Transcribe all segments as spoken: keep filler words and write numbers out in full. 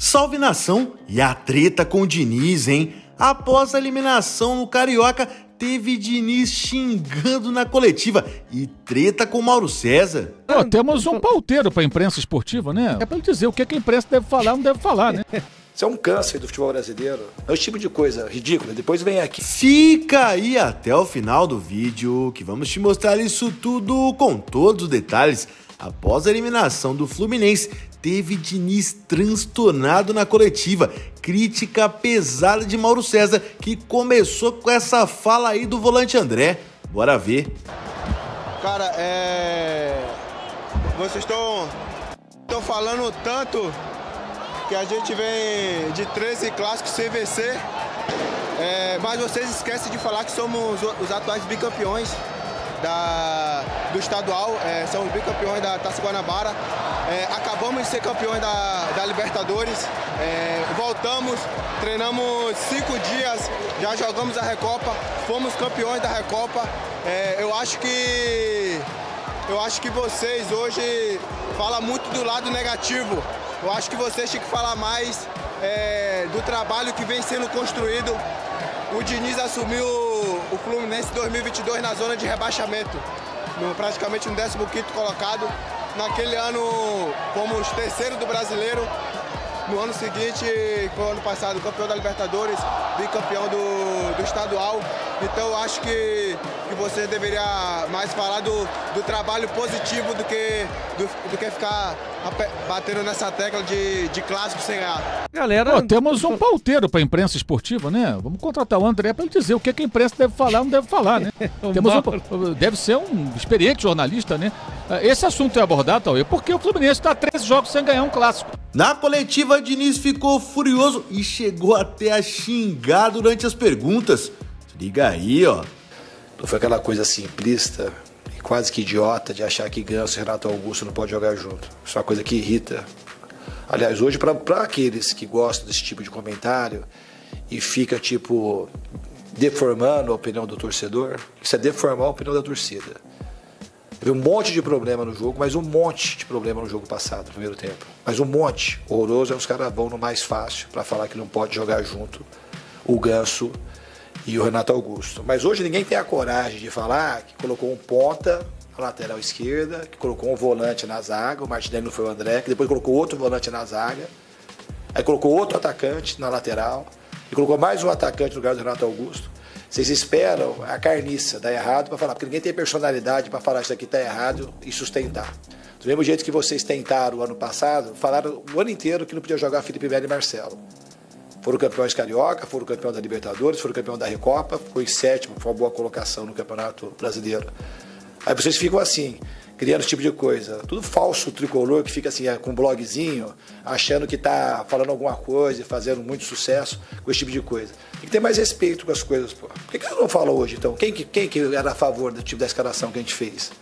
Salve nação! E a treta com o Diniz, hein? Após a eliminação no Carioca, teve Diniz xingando na coletiva e treta com Mauro César. Pô, temos um pauteiro pra imprensa esportiva, né? É pra ele dizer o que a imprensa deve falar ou não deve falar, né? Isso é um câncer do futebol brasileiro. É esse tipo de coisa ridícula. Depois vem aqui. Fica aí até o final do vídeo que vamos te mostrar isso tudo com todos os detalhes. Após a eliminação do Fluminense, teve Diniz transtornado na coletiva. Crítica pesada de Mauro César, que começou com essa fala aí do volante André. Bora ver. Cara, é... Vocês estão estão falando tanto que a gente vem de treze clássicos sem vencer, é... mas vocês esquecem de falar que somos os atuais bicampeões Da, do estadual, é, somos bicampeões da Taça Guanabara, é, acabamos de ser campeões da, da Libertadores, é, voltamos, treinamos cinco dias, já jogamos a Recopa, fomos campeões da Recopa. É, eu acho que eu acho que vocês hoje falam muito do lado negativo. Eu acho que vocês têm que falar mais é, do trabalho que vem sendo construído. O Diniz assumiu o Fluminense dois mil e vinte e dois na zona de rebaixamento, no, praticamente no décimo quinto colocado. Naquele ano fomos terceiro do Brasileiro. No ano seguinte, foi o ano passado, campeão da Libertadores, bicampeão do, do estadual. Então eu acho que, que você deveria mais falar do, do trabalho positivo do que, do, do que ficar batendo nessa tecla de, de clássico sem ganhar. Galera, pô, temos um pauteiro pra imprensa esportiva, né? Vamos contratar o André pra ele dizer o que a imprensa deve falar ou não deve falar, né? Temos um, deve ser um experiente jornalista, né? Esse assunto é abordado, Tauê, porque o Fluminense está treze jogos sem ganhar um clássico. Na coletiva, Diniz ficou furioso e chegou até a xingar durante as perguntas. Se liga aí, ó. Não foi aquela coisa simplista e quase que idiota de achar que Ganso e Renato Augusto não podem jogar junto. Isso é uma coisa que irrita. Aliás, hoje, para aqueles que gostam desse tipo de comentário e fica, tipo, deformando a opinião do torcedor, isso é deformar a opinião da torcida. Teve um monte de problema no jogo, mas um monte de problema no jogo passado, no primeiro tempo. Mas um monte. Horroroso, é os caras vão no mais fácil para falar que não pode jogar junto o Ganso e o Renato Augusto. Mas hoje ninguém tem a coragem de falar que colocou um ponta na lateral esquerda, que colocou um volante na zaga, o Martinelli não foi o André, que depois colocou outro volante na zaga, aí colocou outro atacante na lateral, e colocou mais um atacante no lugar do Renato Augusto. Vocês esperam a carniça dar errado para falar, porque ninguém tem personalidade para falar isso aqui está errado e sustentar. Do mesmo jeito que vocês tentaram o ano passado, falaram o ano inteiro que não podia jogar Felipe Melo e Marcelo. Foram campeões carioca, foram campeão da Libertadores, foram campeão da Recopa, ficou em sétimo, foi uma boa colocação no Campeonato Brasileiro. Aí vocês ficam assim, criando esse tipo de coisa. Tudo falso tricolor que fica assim, com um blogzinho, achando que está falando alguma coisa e fazendo muito sucesso com esse tipo de coisa. Tem que ter mais respeito com as coisas, pô. Por que, que vocês não falam hoje, então? Quem que, quem que era a favor do tipo da escalação que a gente fez?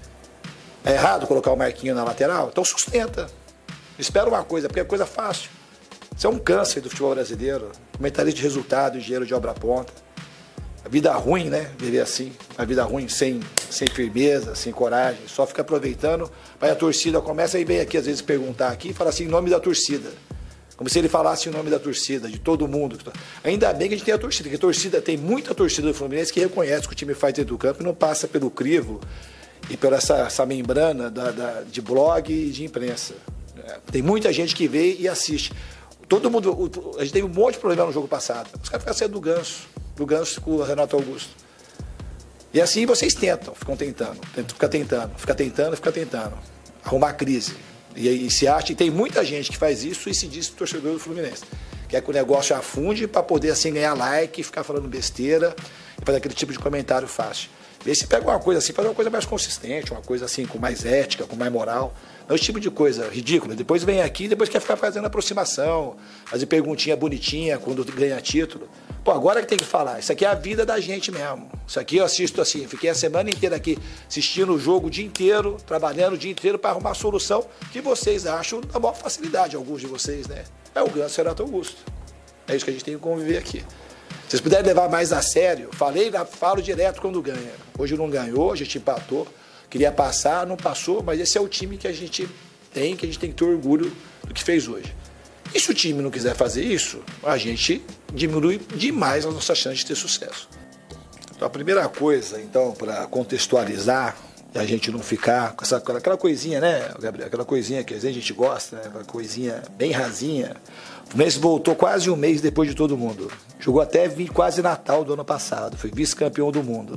É errado colocar o Marquinhos na lateral? Então sustenta. Espera uma coisa, porque é coisa fácil. Isso é um câncer do futebol brasileiro. Comentarista de resultado, engenheiro de obra pronta. A vida ruim, né? Viver assim. A vida ruim sem, sem firmeza, sem coragem. Só fica aproveitando. Aí a torcida começa e vem aqui, às vezes, perguntar aqui e fala assim, em nome da torcida. Como se ele falasse em nome da torcida, de todo mundo. Ainda bem que a gente tem a torcida, porque a torcida, tem muita torcida do Fluminense que reconhece o que o time faz dentro do campo e não passa pelo crivo e pela essa, essa membrana da, da, de blog e de imprensa. Tem muita gente que vê e assiste. Todo mundo, a gente teve um monte de problema no jogo passado. Os caras ficam sendo do Ganso, do Ganso com o Renato Augusto. E assim vocês tentam, ficam tentando, fica tentando, fica tentando, fica tentando. Arrumar crise. E aí se acha, e tem muita gente que faz isso e se diz torcedor do Fluminense. Quer que o negócio afunde para poder assim ganhar like, ficar falando besteira e fazer aquele tipo de comentário fácil. Vê se pega uma coisa assim, faz uma coisa mais consistente, uma coisa assim com mais ética, com mais moral. Não esse tipo de coisa ridícula. Depois vem aqui, depois quer ficar fazendo aproximação, fazer perguntinha bonitinha quando ganha título. Pô, agora que tem que falar. Isso aqui é a vida da gente mesmo. Isso aqui eu assisto assim, fiquei a semana inteira aqui assistindo o jogo o dia inteiro, trabalhando o dia inteiro para arrumar a solução que vocês acham da maior facilidade, alguns de vocês, né? É o Ganso e o Renato Augusto. É isso que a gente tem que conviver aqui. Se vocês puderem levar mais a sério, falei, falo direto quando ganha. Hoje não ganhou, a gente empatou. Queria passar, não passou, mas esse é o time que a gente tem, que a gente tem que ter orgulho do que fez hoje. E se o time não quiser fazer isso, a gente diminui demais a nossa chance de ter sucesso. Então a primeira coisa, então, para contextualizar e a gente não ficar com essa, aquela coisinha, né, Gabriel? Aquela coisinha que às vezes a gente gosta, né? Aquela coisinha bem rasinha. O Fluminense voltou quase um mês depois de todo mundo. Jogou até quase Natal do ano passado. Foi vice-campeão do mundo.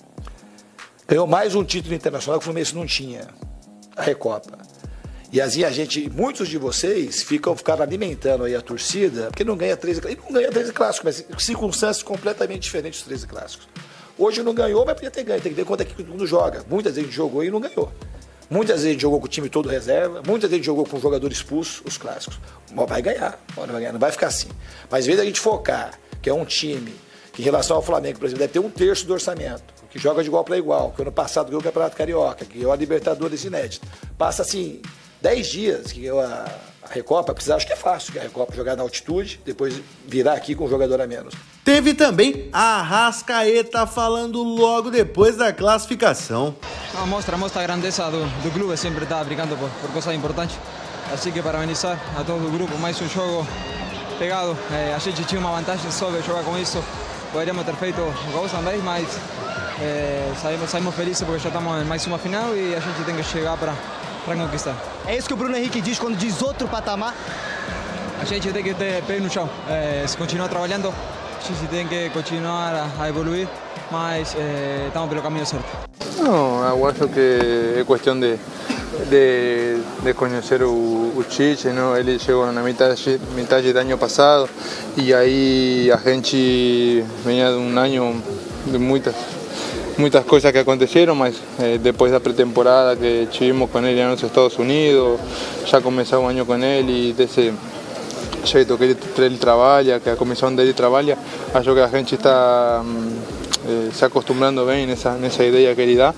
Ganhou mais um título internacional que o Fluminense não tinha. A Recopa. E assim a gente, muitos de vocês ficam ficaram alimentando aí a torcida, porque não ganha treze clássicos. E não ganha treze clássicos, mas circunstâncias completamente diferentes dos treze clássicos. Hoje não ganhou, mas podia ter ganho. Tem que ver quanto é que todo mundo joga. Muitas vezes a gente jogou e não ganhou. Muitas vezes a gente jogou com o time todo reserva. Muitas vezes a gente jogou com o jogador expulso, os clássicos. Mas vai ganhar, vai ganhar, não vai ficar assim. Mas às vezes a gente focar, que é um time que em relação ao Flamengo, por exemplo, deve ter um terço do orçamento, que joga de igual para igual, que ano passado ganhou o Campeonato Carioca, que ganhou a Libertadores inédita. Passa assim, dez dias que ganhou a, a Recopa, precisar, acho que é fácil que a Recopa jogar na altitude, depois virar aqui com um jogador a menos. Teve também a Arrascaeta falando logo depois da classificação. Não, mostra, mostra a grandeza do, do clube, sempre está brigando por, por coisas importantes. Assim que parabenizar a todo o grupo, mais um jogo pegado. É, a gente tinha uma vantagem sobre jogar com isso. Poderíamos ter feito gols também, mas é, saímos, saímos felizes porque já estamos em mais uma final e a gente tem que chegar para conquistar. É isso que o Bruno Henrique diz quando diz outro patamar? A gente tem que ter pé no chão, é, se continuar trabalhando, a gente tem que continuar a, a evoluir, mas é, estamos pelo caminho certo. Não, eu acho que é questão de, de, de conhecer o, o Chiche, não? Ele chegou na metade, metade do ano passado e aí a gente vinha de um ano de muitas muitas coisas que aconteceram, mas eh, depois da pré-temporada que tivemos com ele nos Estados Unidos, já começou o ano com ele e desse jeito que ele, ele trabalha, que a comissão dele trabalha, acho que a gente está eh, se acostumando bem nessa, nessa ideia que ele dá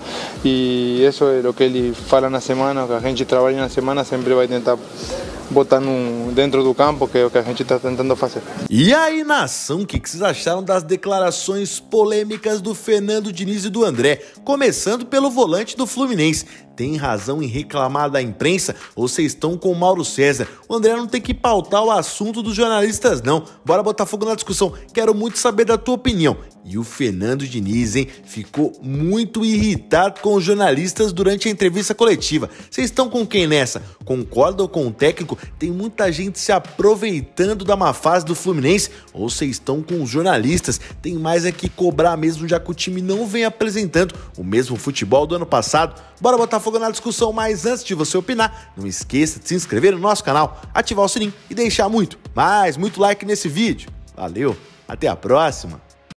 e isso é o que ele fala na semana, que a gente trabalha na semana, sempre vai tentar botar no, dentro do campo, que é o que a gente está tentando fazer. E aí, nação, o que, que vocês acharam das declarações polêmicas do Fernando Diniz e do André? Começando pelo volante do Fluminense. Tem razão em reclamar da imprensa ou vocês estão com o Mauro César? O André não tem que pautar o assunto dos jornalistas, não. Bora botar fogo na discussão. Quero muito saber da tua opinião. E o Fernando Diniz, hein, ficou muito irritado com os jornalistas durante a entrevista coletiva. Vocês estão com quem nessa? Concordam com o técnico? Tem muita gente se aproveitando da má fase do Fluminense? Ou vocês estão com os jornalistas? Tem mais é que cobrar mesmo, já que o time não vem apresentando o mesmo futebol do ano passado? Bora botar fogo na discussão, mas antes de você opinar, não esqueça de se inscrever no nosso canal, ativar o sininho e deixar muito, mas muito like nesse vídeo. Valeu, até a próxima!